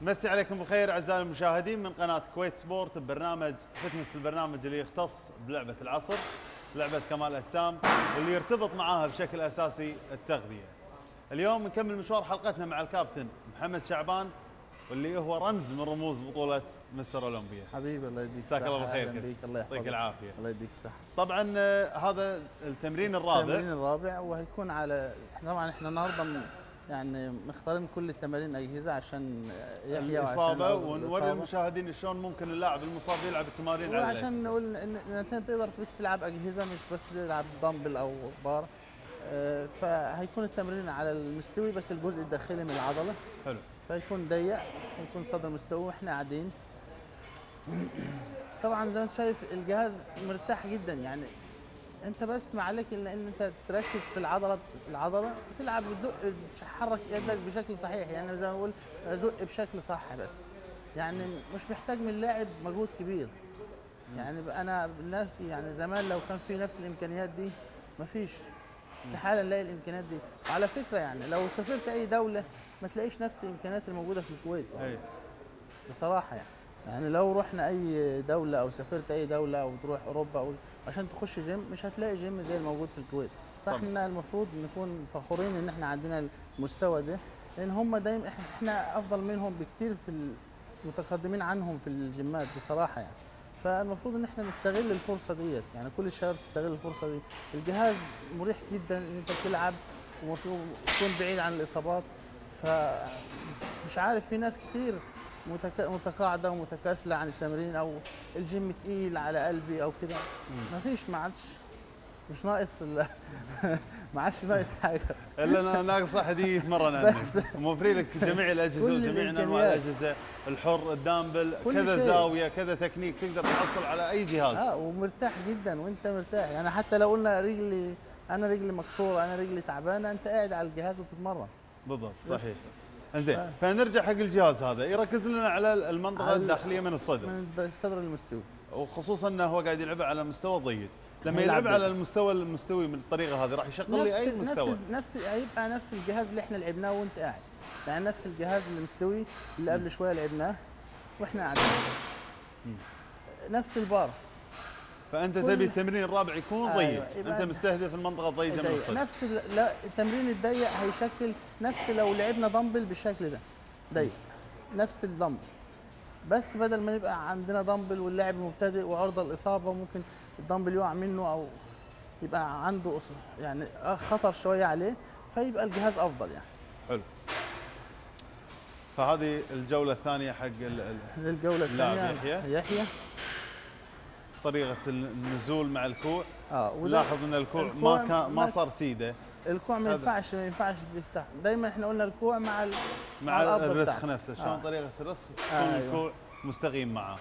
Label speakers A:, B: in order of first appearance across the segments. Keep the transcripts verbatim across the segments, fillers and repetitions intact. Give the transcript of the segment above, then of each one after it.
A: مسي عليكم بالخير اعزائي المشاهدين من قناه كويت سبورت ببرنامج فتنس، البرنامج اللي يختص بلعبه العصر، لعبه كمال اجسام واللي يرتبط معاها بشكل اساسي التغذيه. اليوم نكمل مشوار حلقتنا مع الكابتن محمد شعبان واللي هو رمز من رموز بطوله مستر اولمبيا.
B: حبيبي الله يديك الصحه.
A: مساك الله بالخير.
B: اهلا بيك، الله يحفظك.
A: يعطيك العافيه.
B: الله يديك الصحه.
A: طبعا هذا التمرين الرابع.
B: التمرين الرابع وهيكون على طبعا احنا النهارده يعني مختارين كل التمارين اجهزه عشان يحيى
A: الاصابه، ونوري المشاهدين شلون ممكن اللاعب المصاب يلعب التمارين على
B: عشان نقول ان انت تقدر بس تلعب اجهزه مش بس تلعب دمبل او بار. فهيكون التمرين على المستوي بس الجزء الداخلي من العضله.
A: حلو.
B: فيكون ضيق، يكون صدر مستوي واحنا قاعدين. طبعا زي ما انت شايف الجهاز مرتاح جدا، يعني انت بس ما عليك الا ان انت تركز في العضله العضله وتلعب وتزق تحرك يدك بشكل صحيح، يعني زي ما بقول زق بشكل صح بس. يعني مش محتاج من اللاعب مجهود كبير. يعني انا بنفسي يعني زمان لو كان في نفس الامكانيات دي مفيش، استحاله نلاقي الامكانيات دي. وعلى فكره يعني لو سافرت اي دوله ما تلاقيش نفس الامكانيات الموجوده في الكويت يعني. بصراحه يعني يعني لو رحنا اي دوله او سافرت اي دوله او تروح اوروبا او عشان تخش جيم مش هتلاقي جيم زي الموجود في الكويت. فاحنا المفروض نكون فخورين ان احنا عندنا المستوى ده، لان هم دايما احنا افضل منهم بكتير في المتقدمين عنهم في الجيمات بصراحه يعني. فالمفروض ان احنا نستغل الفرصه ديت، يعني كل الشباب تستغل الفرصه دي. الجهاز مريح جدا ان انت بتلعب وتكون بعيد عن الاصابات. فمش عارف في ناس كتير متقاعده ومتكاسله عن التمرين او الجيم تقيل على قلبي او كده. ما فيش، ما عادش مش ناقص ما عادش ناقص حاجه
A: الا ناقص احد يتمرن عندك. موفرين لك جميع الاجهزه وجميع انواع الاجهزه، الحر، الدامبل، كذا شيء. زاويه، كذا تكنيك، تقدر تحصل على اي جهاز.
B: اه ومرتاح جدا وانت مرتاح، يعني حتى لو قلنا رجلي انا رجلي مكسوره انا رجلي تعبانه انت قاعد على الجهاز وتتمرن.
A: بالضبط صحيح. انزين ف... فنرجع حق الجهاز هذا، يركز لنا على المنطقه على الداخليه من الصدر.
B: من الصدر المستوي.
A: وخصوصا انه هو قاعد يلعب على مستوى ضيق. لما يلعب على المستوى المستوي من الطريقه هذه راح يشغل لي اي مستوى.
B: نفس نفس هيبقى نفس الجهاز اللي احنا لعبناه وانت قاعد. يعني نفس الجهاز المستوي اللي قبل شويه لعبناه واحنا قاعدين. نفس البار.
A: فانت تبي التمرين الرابع يكون ضيق. أيوة. انت مستهدف المنطقه الضيقه من الصدر.
B: نفس لا التمرين الضيق هيشكل نفس لو لعبنا دمبل بالشكل ده ضيق. نفس الدمبل. بس بدل ما يبقى عندنا دمبل واللاعب مبتدئ وعرضه للاصابه ممكن الدمبل يقع منه او يبقى عنده يعني خطر شويه عليه، فيبقى الجهاز افضل يعني.
A: حلو. فهذه الجوله الثانيه حق
B: الجوله الثانيه
A: يحيى
B: يحيى
A: طريقه النزول مع الكوع.
B: اه
A: لاحظ ان الكوع, الكوع ما كان ما صار سيده.
B: الكوع ما ينفعش ما ينفعش تفتح، دايما احنا قلنا الكوع مع ال...
A: مع, مع الرسخ نفسه. شلون آه. طريقه الرسخ تكون آه الكوع أيوة. مستقيم معاه.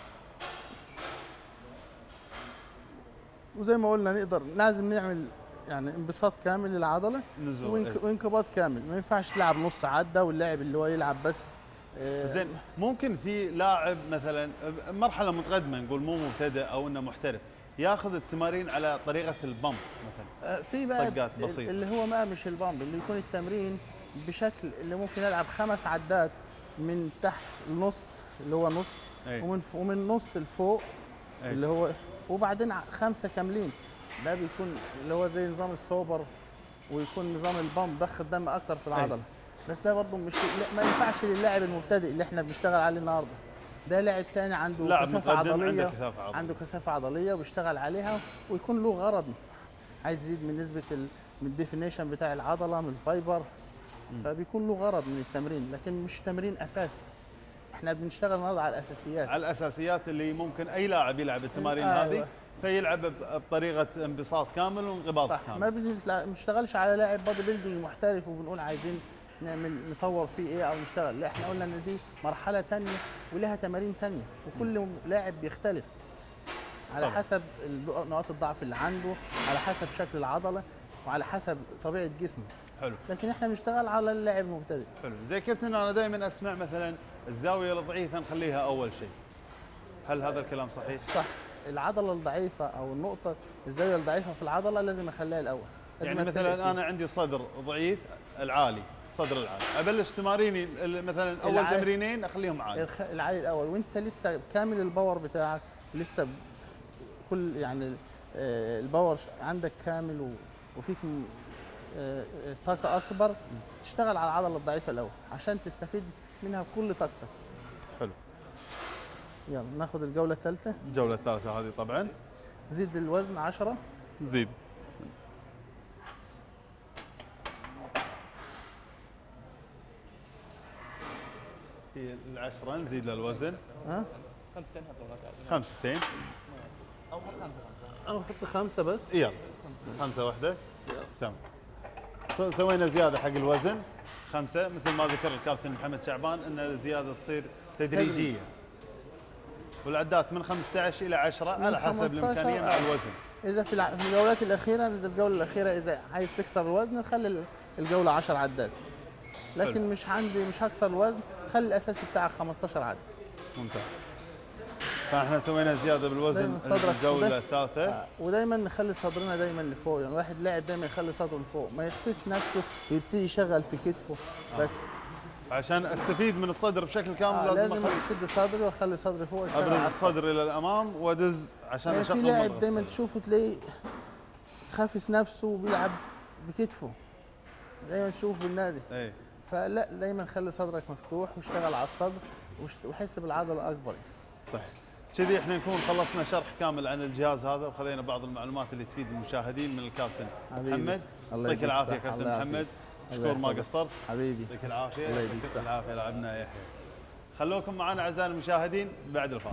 B: وزي ما قلنا نقدر لازم نعمل يعني انبساط كامل للعضله وانك... وانقباض كامل. ما ينفعش تلعب نص عده واللاعب اللي هو يلعب بس.
A: آه زين ممكن في لاعب مثلا مرحله متقدمه نقول مو مبتدئ او انه محترف ياخذ التمارين على طريقه البامب مثلا.
B: آه في بقى
A: طقات بسيطه
B: اللي هو ما مش البامب، اللي يكون التمرين بشكل اللي ممكن العب خمس عدات من تحت النص اللي هو نص أي. ومن ومن نص لفوق أي. اللي هو وبعدين خمسه كاملين. ده بيكون اللي هو زي نظام السوبر ويكون نظام البامب ضخ الدم اكتر في العضله. أي. بس ده برضه مش ما ينفعش للاعب المبتدئ اللي احنا بنشتغل عليه النهارده. ده لاعب ثاني عنده كثافه عضليه عنده كثافه عضليه عنده كثافه عضليه وبيشتغل عليها ويكون له غرض عايز يزيد من نسبه ال... من الديفينيشن بتاع العضله من الفايبر. م. فبيكون له غرض من التمرين لكن مش تمرين اساسي. احنا بنشتغل النهارده على الاساسيات
A: على الاساسيات اللي ممكن اي لاعب يلعب التمارين آه هذه. أيوة. فيلعب بطريقه انبساط كامل وانقباض
B: صح.
A: كامل.
B: ما بنشتغلش على لاعب بودي بيلدينج محترف وبنقول عايزين نعمل نطور فيه ايه او نشتغل. لا احنا قلنا ان دي مرحله ثانيه ولها تمارين ثانيه وكل لاعب بيختلف على طبعا. حسب نقاط الضعف اللي عنده، على حسب شكل العضله وعلى حسب طبيعه جسمه.
A: حلو.
B: لكن احنا بنشتغل على اللاعب المبتدئ.
A: حلو. زي كابتن انا دائما اسمع مثلا الزاويه الضعيفه نخليها اول شيء. هل هذا الكلام صحيح؟
B: صح. العضله الضعيفه او النقطه الزاويه الضعيفه في العضله لازم اخليها الاول.
A: يعني مثلا انا عندي صدر ضعيف العالي، الصدر العالي، ابلش تماريني مثلا اول العالي. تمرينين اخليهم عالي،
B: العالي الاول وانت لسه كامل الباور بتاعك، لسه كل يعني الباور عندك كامل وفيك طاقه اكبر، تشتغل على العضله الضعيفه الاول عشان تستفيد منها بكل طاقتك.
A: حلو.
B: يلا ناخذ الجوله الثالثه.
A: الجوله الثالثه هذه طبعا.
B: زيد الوزن عشرة.
A: زيد. هي العشرة نزيد للوزن. ها؟
B: خمستين
A: خمستين.
B: أو حط خمسة. أو حط خمسة بس.
A: يلا. خمسة واحدة. تمام. سوينا زيادة حق الوزن خمسة، مثل ما ذكر الكابتن محمد شعبان ان الزيادة تصير تدريجية. والعدات من خمسة عشر إلى عشرة على حسب الإمكانية مع الوزن.
B: إذا في الجولات الأخيرة، الجولة الأخيرة إذا عايز تكسر الوزن نخلي الجولة عشر عدات. لكن حلو. مش عندي مش هكسر الوزن، خلي الأساسي بتاعك خمستاشر عدة.
A: ممتاز. فاحنا سوينا زيادة بالوزن الجولة الثالثة. آه.
B: ودايما نخلي صدرنا دايما لفوق، يعني الواحد لاعب دايما يخلي صدره لفوق، ما يخفش نفسه ويبتدي يشغل في كتفه آه. بس.
A: عشان استفيد من الصدر بشكل كامل آه
B: لازم لازم اشد صدري واخلي صدري فوق،
A: ابرز الصدر الى الامام وادز عشان
B: يعني اشغل. في لاعب دايما تشوفه تلاقيه خافس نفسه وبيلعب بكتفه، دايما تشوفه بالنادي.
A: اي
B: فلا، دايما خلي صدرك مفتوح واشتغل على الصدر وحس بالعضله اكبر.
A: صحيح. كذي احنا نكون خلصنا شرح كامل عن الجهاز هذا وخذينا بعض المعلومات اللي تفيد المشاهدين من الكابتن محمد. يعطيك العافيه كابتن محمد، مشكور ما قصرت
B: حبيبي.
A: يعطيك العافيه.
B: الله يديك الصحه.
A: العافيه لاعبنا يحيى. خلوكم معنا اعزائي المشاهدين بعد الفاصل.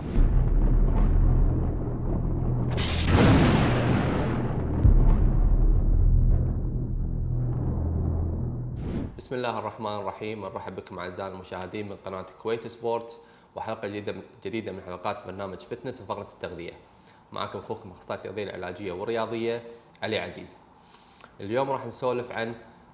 C: بسم الله الرحمن الرحيم، مرحبا بكم اعزائي المشاهدين من قناه كويت سبورت وحلقه جديده جديده من حلقات برنامج فتنس وفقره التغذيه. معكم اخوكم اخصائي التغذيه العلاجيه والرياضيه علي عزيز. اليوم راح نسولف عن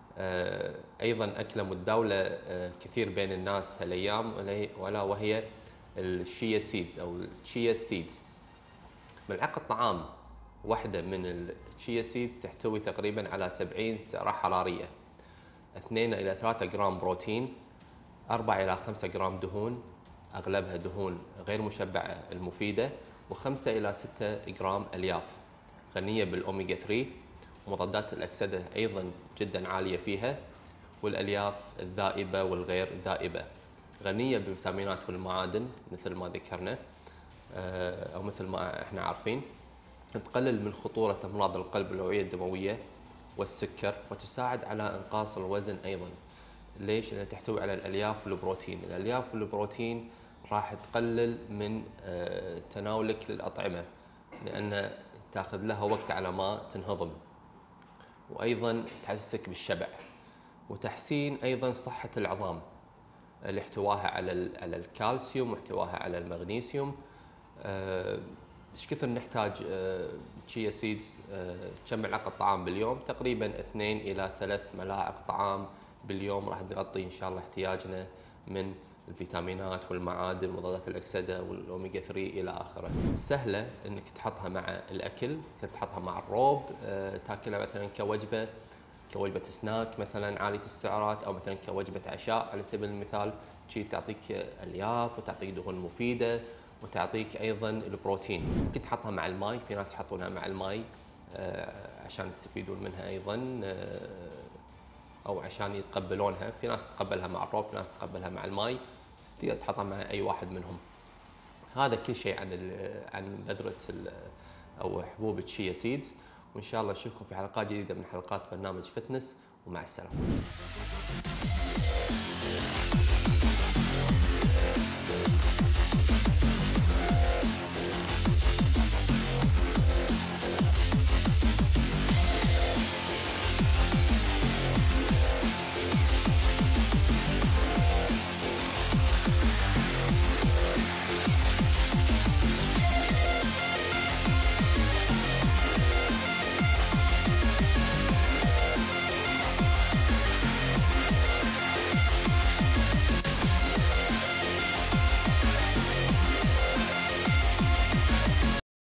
C: ايضا اكله متداوله كثير بين الناس هالايام ولا وهي الشيا سيدز او الشيا سيدز. ملعقه طعام واحده من الشيا سيدز تحتوي تقريبا على سبعين سعره حراريه، اثنين إلى ثلاثة جرام بروتين، أربعة إلى خمسة جرام دهون اغلبها دهون غير مشبعه المفيده، وخمسة إلى ستة جرام الياف غنيه بالاوميجا ثلاثة. مضادات الاكسده ايضا جدا عاليه فيها، والالياف الذائبه والغير ذائبه غنيه بالفيتامينات والمعادن مثل ما ذكرنا او مثل ما احنا عارفين. تقلل من خطوره امراض القلب والاوعيه الدمويه والسكر، وتساعد على انقاص الوزن ايضا. ليش؟ لانها تحتوي على الالياف والبروتين. الالياف والبروتين راح تقلل من تناولك للاطعمه لان تاخذ لها وقت على ما تنهضم، وايضا تحسسك بالشبع، وتحسين ايضا صحه العظام لاحتواها على على الكالسيوم واحتواها على المغنيسيوم. ايش كثر نحتاج تشيا سيدز؟ كم ملعقه طعام باليوم؟ تقريبا اثنين الى ثلاث ملاعق طعام باليوم راح تغطي ان شاء الله احتياجنا من الفيتامينات والمعادن ومضادات الاكسده والاوميجا ثلاثة الى اخره. سهله انك تحطها مع الاكل، تحطها مع الروب، تاكلها مثلا كوجبه كوجبه سناك مثلا عاليه السعرات، او مثلا كوجبه عشاء على سبيل المثال. شيء تعطيك الياف وتعطيك دهون مفيده وتعطيك ايضا البروتين. ممكن تحطها مع الماء، في ناس يحطونها مع الماء عشان يستفيدون منها ايضا او عشان يتقبلونها. في ناس تتقبلها مع الروب، في ناس تتقبلها مع الماء، تقدر تحطها مع اي واحد منهم. هذا كل شيء عن عن بذره او حبوب الشيا سيدز، وان شاء الله نشوفكم في حلقات جديده من حلقات برنامج فتنس، ومع السلامه.